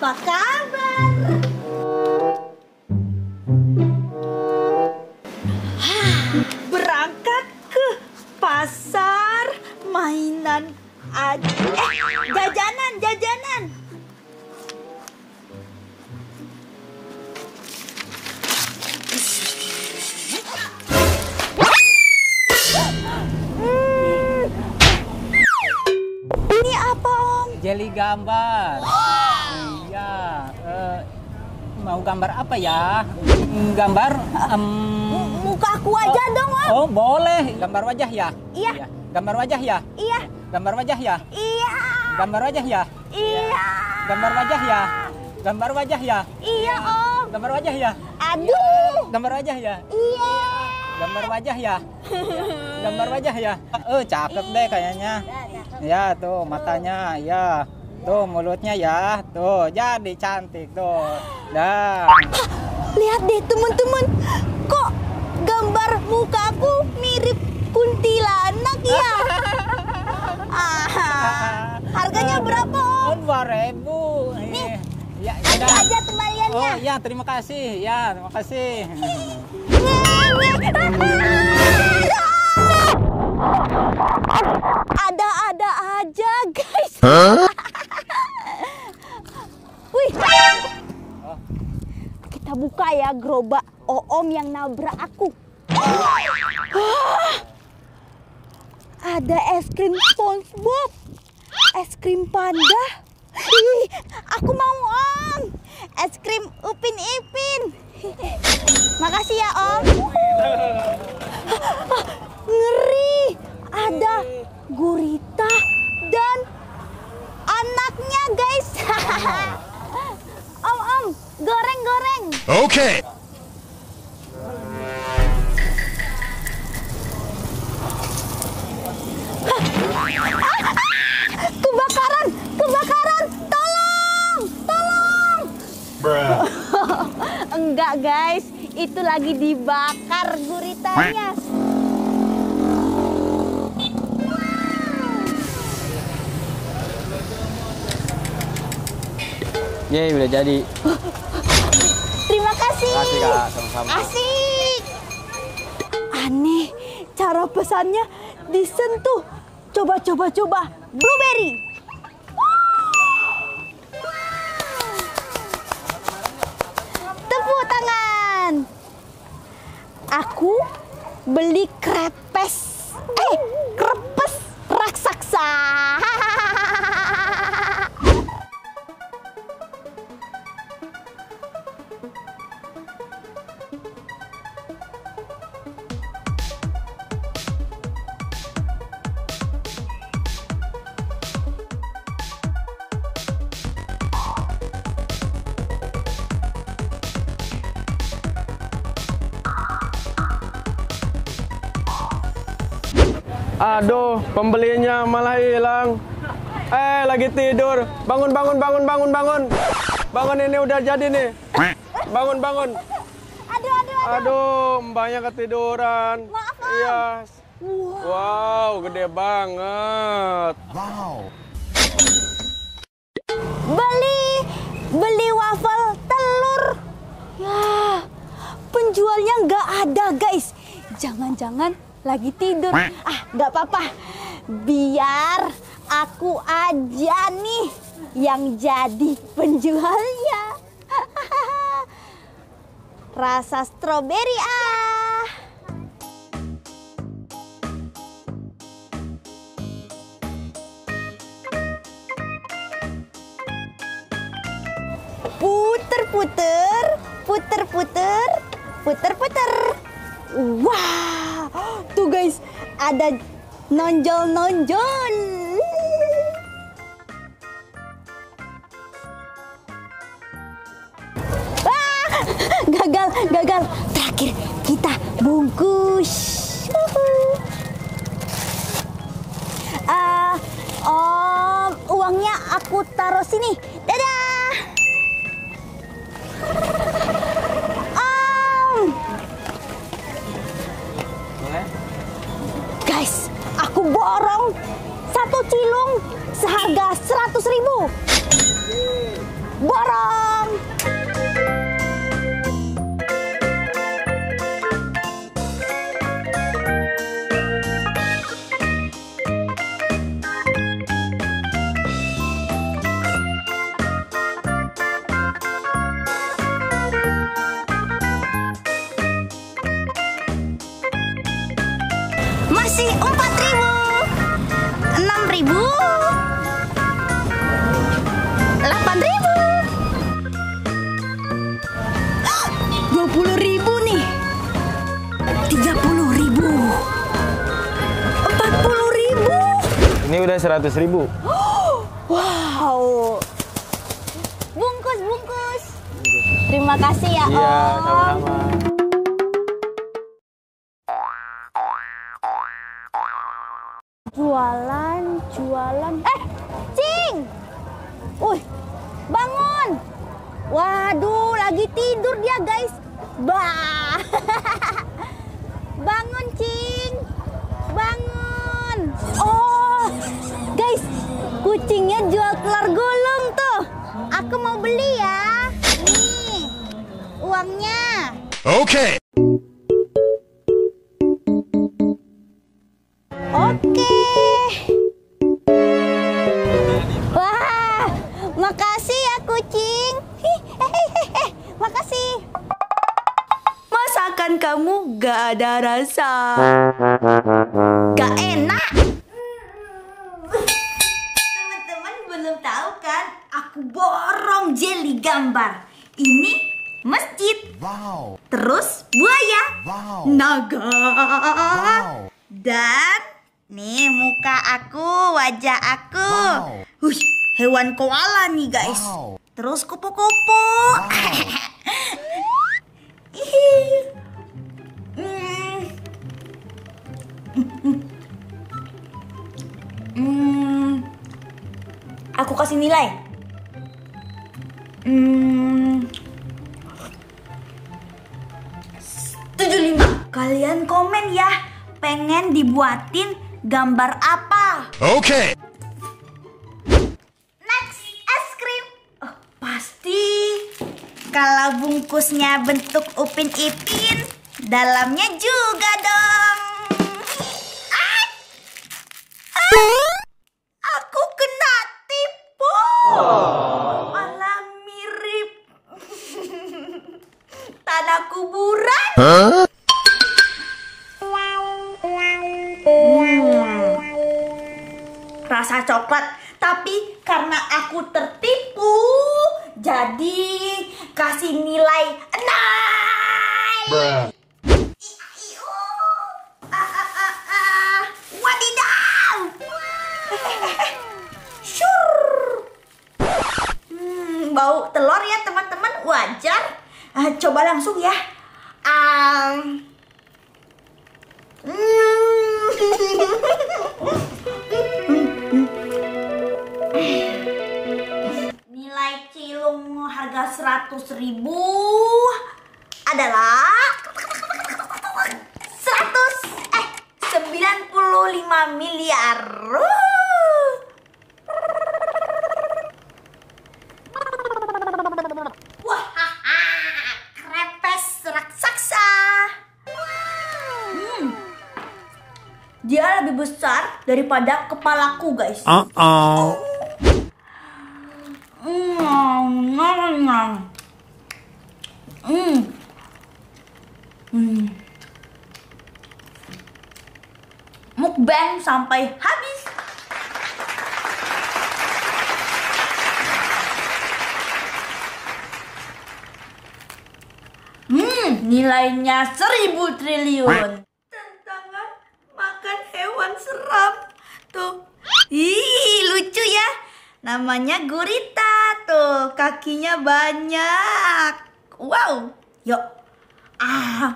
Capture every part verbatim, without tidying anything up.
Apa kabar? Berangkat ke pasar mainan aja. Eh, jajanan, jajanan. Ini apa, Om? Jeli gambar. Iya. eh, mau gambar apa ya? Gambar em, Muka aku aja dong, Om. Oh, boleh. Gambar wajah ya? Iya. Gambar wajah ya? Iya. Gambar wajah ya? Iya. Gambar wajah ya? Iya. Gambar wajah ya? Gambar wajah ya? Iya, Om. Gambar wajah ya? Aduh. Gambar wajah ya? Iya. Gambar wajah ya? Gambar wajah ya? Eh, cakep deh kayaknya. Ya, tuh matanya, ya. Tuh mulutnya ya. Tuh, jadi cantik tuh. Dah. Lihat deh, teman-teman. Kok gambar mukaku mirip kuntilanak ya? Ah, harganya berapa, Om? Oh, dua ribu. Nih. Ya, Ada ya. aja kembaliannya. Oh, ya, terima kasih. Ya, terima kasih. Ada-ada aja, guys. Wih. Kita buka ya gerobak Oom yang nabrak aku. Wah. Ada es krim SpongeBob, es krim panda. Ih, aku mau, Om. Es krim Upin Ipin. Makasih ya, Om. Ngeri. Ada gurita dan anaknya, guys. Om, Om, goreng-goreng. Oke. Okay. Kebakaran, kebakaran, tolong, tolong. Bruh. Enggak, guys, itu lagi dibakar guritanya. Yeay, udah jadi. Terima kasih. Makasih, Kak. Sama-sama. Asik. Aneh, cara pesannya disentuh. Coba, coba, coba. Blueberry. Tepuk tangan. Aku beli krepes. Eh, krepes raksasa. Aduh, pembelinya malah hilang. Eh, lagi tidur. Bangun, bangun, bangun, bangun, bangun. Bangun, ini udah jadi nih. Bangun, bangun. Aduh, aduh, aduh. Aduh, mbaknya ketiduran. Maaf, Om. Iya. Wow. Wow, gede banget. Wow. Beli, beli waffle telur. Ya, penjualnya nggak ada, guys. Jangan-jangan lagi tidur. Ah, nggak apa-apa. Biar aku aja nih yang jadi penjualnya. Rasa stroberi ah. Puter-puter, puter-puter, puter-puter. Wah, tuh guys, ada nonjol-nonjol. Ah, gagal, gagal. Terakhir kita bungkus. Ah, om, uangnya aku taruh sini. Dadah. Om. Guys, aku borong satu cilung seharga seratus ribu. Borong. seratus ribu. Wow. Bungkus, bungkus. Terima kasih ya, Iya, Om. sama-sama. Jualan, jualan. Eh, Cing. Wih, bangun. Waduh, lagi tidur dia, guys. Bah. Bangun, Cing. Bangun. Oh, guys, kucingnya jual telur gulung tuh. Aku mau beli ya. Nih, uangnya. Okay. Oke. Wah, makasih ya kucing. Hehehe, makasih. Masakan kamu gak ada rasa. Gak enak. Teman-teman belum tahu kan? Aku borong jeli gambar. Ini masjid. Wow. Terus buaya. Wow. Naga. Wow. Dan nih muka aku, wajah aku. Wow. Hush, hewan koala nih guys. Wow. Terus kupu-kupu. Hmm. Hmm. Aku kasih nilai. Hmm. tujuh puluh lima. Kalian komen ya. Pengen dibuatin gambar apa? Okay. Next, es krim. Oh, pasti. Kalau bungkusnya bentuk Upin Ipin, dalamnya juga dong. Ah! Ah! Aku kena tipu. Malah mirip tanah kuburan. Huh? Rasa coklat, tapi karena aku tertipu, jadi kasih nilai enam. Iyo. Ah, ah, ah, ah. Wadidaw. Syur. Hmm, bau telur ya teman-teman, wajar. Ah, coba langsung ya. Ah. Nilai cilung harga seratus ribu adalah seratus eh sembilan puluh lima miliar. Wah, krepes raksasa. Hmm. Dia lebih besar daripada kepalaku, guys. Uh-oh. Hmm, nom, nom. Hmm. Hmm. Mukbang sampai habis. Hmm, nilainya seribu triliun. Tantangan makan hewan seram. Tuh. Ih, lucu ya. Namanya gurita tuh, kakinya banyak. Wow, yuk. Ah,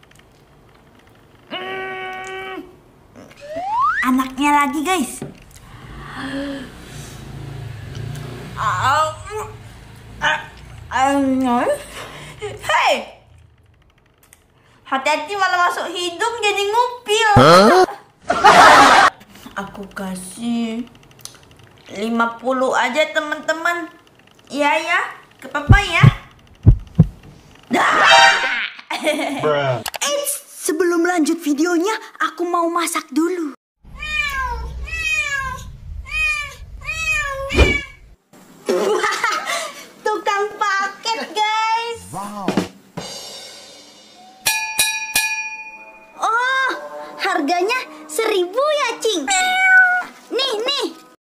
mm. Anaknya lagi guys. Ah, ah, ah, hey, hati-hati malah masuk hidung jadi ngupil. Huh? Aku kasih lima puluh aja teman-teman. Iya ya, ke papa ya. Eits, sebelum lanjut videonya, aku mau masak dulu. Tukang paket guys. Wow. Oh, harganya seribu ya Cing. Nih, nih.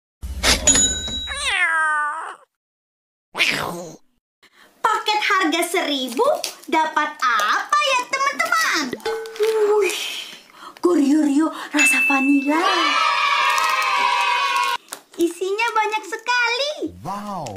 Paket harga seribu dapat apa ya teman-teman? Wih, Goryo rasa vanila. Isinya banyak sekali. Wow.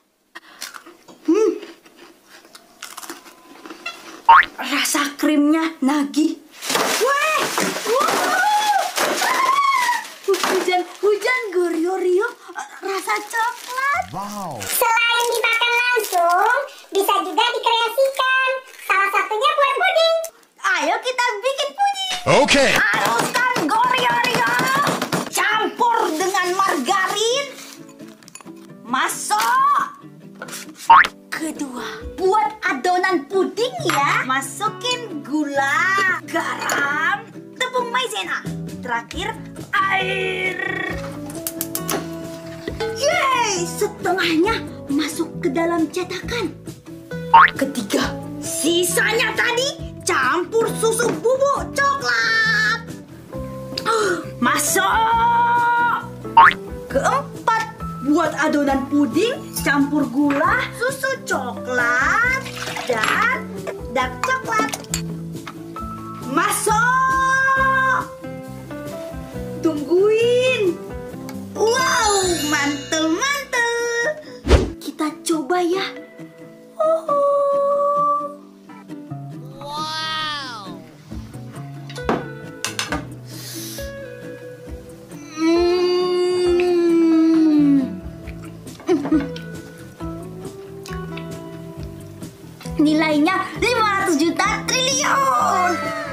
Rasa krimnya nagih. Wah, wow. Hujan, hujan Goryo-ryo, rasa coklat. Wow. Selain dimakan langsung, bisa juga dikreasikan. Salah satunya buat puding. Ayo kita bikin puding. Okay. Haluskan Goryo-ryo, campur dengan margarin. Masuk. Kedua, buat adonan puding ya. Masukin gula, garam, tepung maizena. Terakhir, air. Yeay, setengahnya masuk ke dalam cetakan. Ketiga, sisanya tadi campur susu bubuk coklat. Masuk. Keempat, buat adonan puding campur gula, susu coklat, dan dark coklat. Masuk. Tungguin. Wow, mantul-mantul. Kita coba ya. Uhuh. Nilainya lima ratus juta triliun.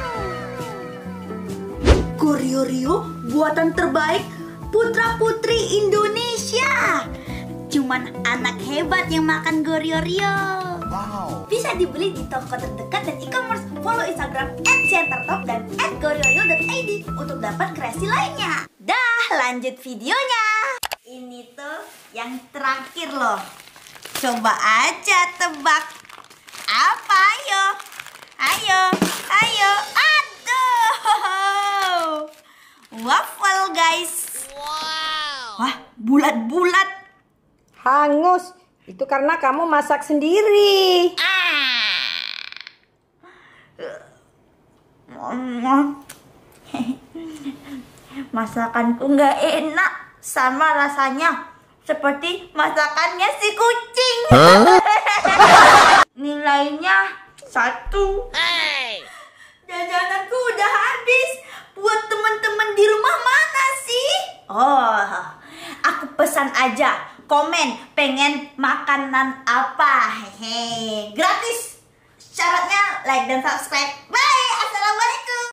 Goryo-ryo buatan terbaik putra-putri Indonesia. Cuman anak hebat yang makan Goryo-ryo. Wow. Bisa dibeli di toko terdekat dan e-commerce. Follow Instagram at centertop dan at goryoryo dot i d untuk dapat kreasi lainnya. Dah, lanjut videonya. Ini tuh yang terakhir loh. Coba aja tebak. Apa? Ayo. Ayo. Ayo. Aduh. Waffle guys. Wow. Wah, bulat-bulat. Hangus. Itu karena kamu masak sendiri. Masakanku nggak enak, sama rasanya seperti masakannya si kucing. Nilainya satu. Jajananku udah habis. Buat teman-teman di rumah mana sih? Oh, aku pesan aja. Komen pengen makanan apa. Hehe, gratis. Syaratnya like dan subscribe. Bye. Assalamualaikum.